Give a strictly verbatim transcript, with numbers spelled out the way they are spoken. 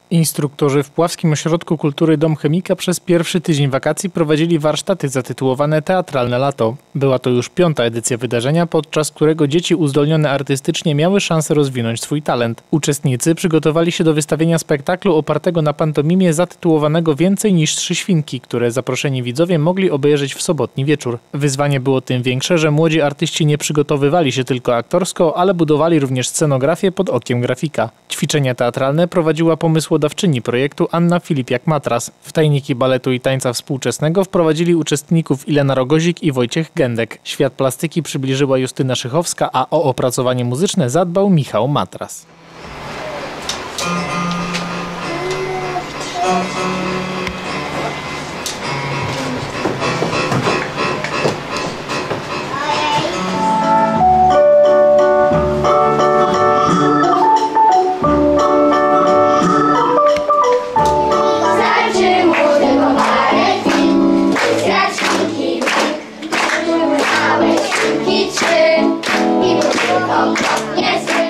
Instruktorzy w Puławskim Ośrodku Kultury Dom Chemika przez pierwszy tydzień wakacji prowadzili warsztaty zatytułowane Teatralne Lato. Była to już piąta edycja wydarzenia, podczas którego dzieci uzdolnione artystycznie miały szansę rozwinąć swój talent. Uczestnicy przygotowali się do wystawienia spektaklu opartego na pantomimie zatytułowanego Więcej niż trzy świnki, które zaproszeni widzowie mogli obejrzeć w sobotni wieczór. Wyzwanie było tym większe, że młodzi artyści nie przygotowywali się tylko aktorsko, ale budowali również scenografię pod okiem grafika. Ćwiczenia teatralne prowadziła pomysłodawczyni projektu Anna Filipiak-Matras. W tajniki baletu i tańca współczesnego wprowadzili uczestników Ilena Rogozik i Wojciech Gędek. Świat plastyki przybliżyła Justyna Szychowska, a o opracowanie muzyczne zadbał Michał Matras. I